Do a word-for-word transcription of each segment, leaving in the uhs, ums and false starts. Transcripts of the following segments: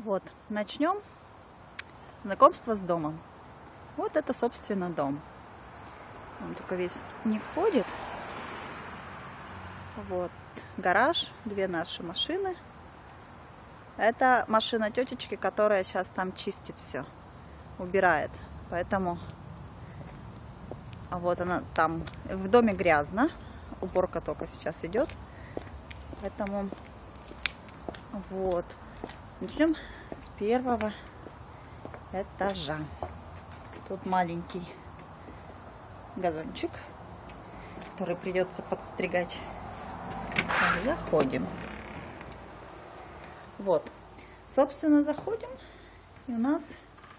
Вот, начнем знакомство с домом. Вот это, собственно, дом. Он только весь не входит. Вот, гараж, две наши машины. Это машина тетечки, которая сейчас там чистит все, убирает. Поэтому вот она там, в доме грязно. Уборка только сейчас идет. Поэтому вот. Начнем с первого этажа. Тут маленький газончик, который придется подстригать. Заходим. Вот. Собственно, заходим. И у нас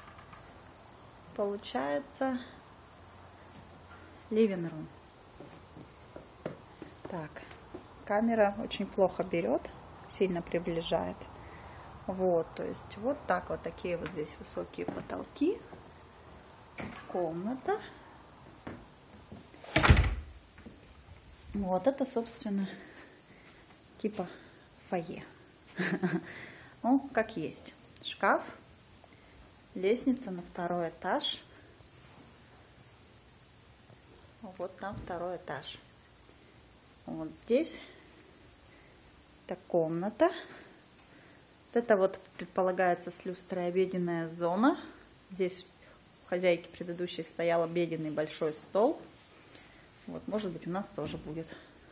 получается living room. Так. Камера очень плохо берет, сильно приближает. Вот, то есть вот так вот такие вот здесь высокие потолки. Комната. Вот это, собственно, типа фойе. Ну, как есть. Шкаф, лестница на второй этаж. Вот там второй этаж. Вот здесь это комната. Вот это вот предполагается с люстрой обеденная зона. Здесь у хозяйки предыдущей стоял обеденный большой стол. Вот, может быть, у нас тоже будет.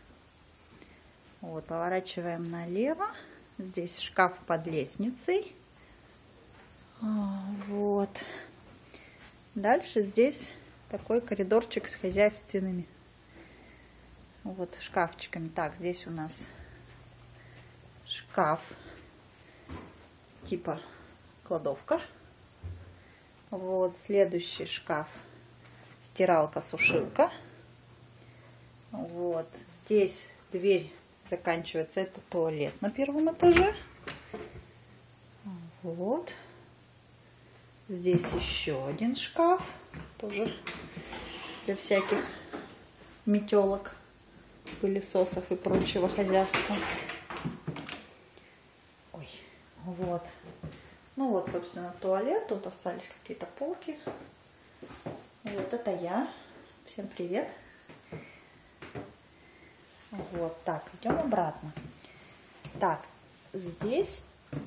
Вот, поворачиваем налево. Здесь шкаф под лестницей. Вот. Дальше здесь такой коридорчик с хозяйственными вот шкафчиками. Так, здесь у нас шкаф типа кладовка. Вот следующий шкаф стиралка-сушилка. Вот здесь дверь заканчивается, это туалет на первом этаже. Вот здесь еще один шкаф, тоже для всяких метелок, пылесосов и прочего хозяйства. Ой, вот. Ну вот, собственно, туалет. Тут остались какие-то полки. Вот это я. Всем привет. Вот так, идем обратно. Так, здесь.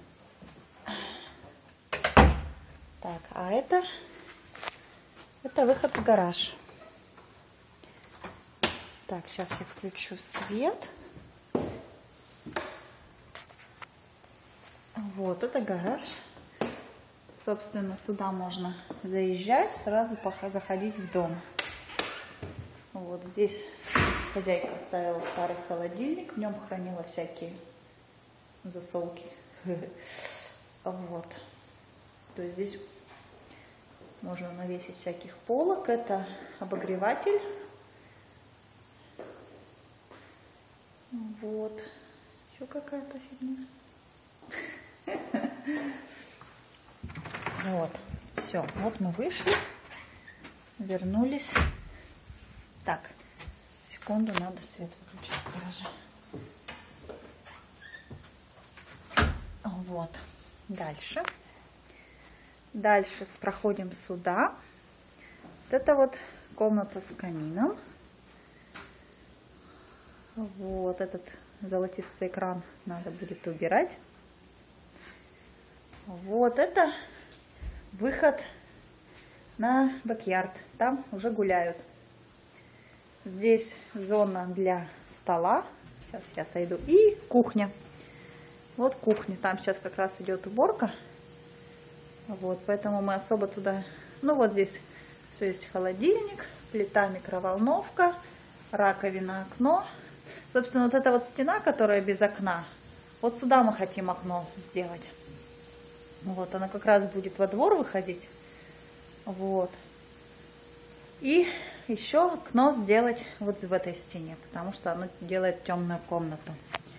Так, а это, это выход в гараж. Так, сейчас я включу свет. Вот, это гараж. Собственно, сюда можно заезжать, сразу заходить в дом. Вот здесь хозяйка оставила старый холодильник, в нем хранила всякие засолки. Вот. То есть здесь можно навесить всяких полок. Это обогреватель. Вот. Еще какая-то фигня. Вот. Все. Вот мы вышли. Вернулись. Так. Секунду, надо свет выключить в гараже. Вот. Дальше. Дальше проходим сюда. Вот это вот комната с камином. Вот этот золотистый экран надо будет убирать. Вот это выход на бэк-ярд. Там уже гуляют. Здесь зона для стола. Сейчас я отойду. И кухня. Вот кухня. Там сейчас как раз идет уборка. Вот, поэтому мы особо туда... Ну, вот здесь все есть: холодильник, плита, микроволновка, раковина, окно. Собственно, вот эта вот стена, которая без окна, вот сюда мы хотим окно сделать. Вот, она как раз будет во двор выходить. Вот. И еще окно сделать вот в этой стене, потому что оно делает темную комнату.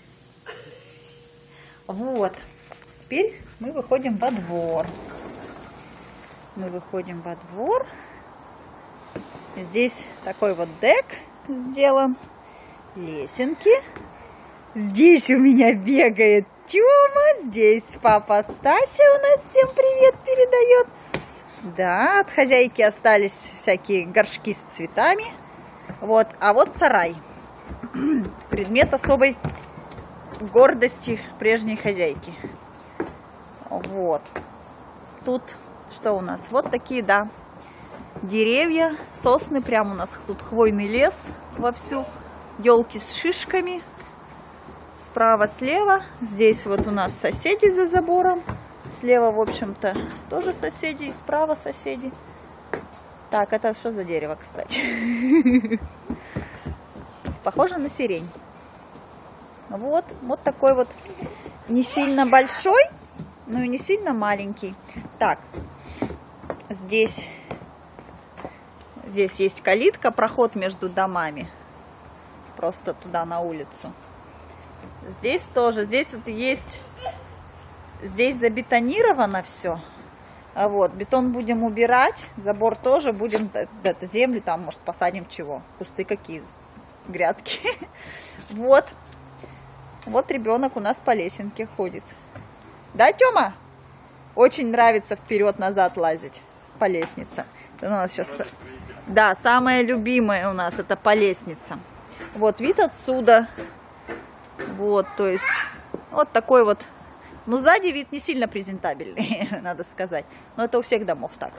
Вот. Теперь мы выходим во двор. Мы выходим во двор. Здесь такой вот дек сделан. Лесенки. Здесь у меня бегает Тёма, здесь папа Стася у нас всем привет передает. Да, от хозяйки остались всякие горшки с цветами. Вот, а вот сарай. Предмет особой гордости прежней хозяйки. Вот. Тут что у нас? Вот такие, да, деревья, сосны. Прямо у нас тут хвойный лес вовсю. Елки с шишками. Справа, слева. Здесь вот у нас соседи за забором. Слева, в общем-то, тоже соседи. И справа соседи. Так, это что за дерево, кстати? Похоже на сирень. Вот, вот такой вот не сильно большой, но и не сильно маленький. Так, здесь, здесь есть калитка, проход между домами. Просто туда, на улицу. Здесь тоже, здесь вот есть, здесь забетонировано все. А вот, бетон будем убирать, забор тоже будем, это землю там, может, посадим чего, кусты какие, грядки. Вот, вот ребенок у нас по лесенке ходит. Да, Тёма? Очень нравится вперед-назад лазить по лестнице. Это у нас сейчас, да, самое любимое у нас это по лестнице. Вот вид отсюда. Вот, то есть, вот такой вот. Ну, сзади вид не сильно презентабельный, надо сказать. Но это у всех домов так.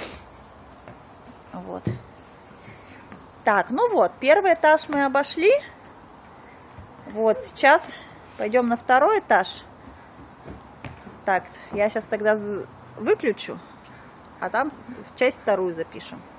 Вот. Так, ну вот, первый этаж мы обошли. Вот, сейчас пойдем на второй этаж. Так, я сейчас тогда выключу, а там часть вторую запишем.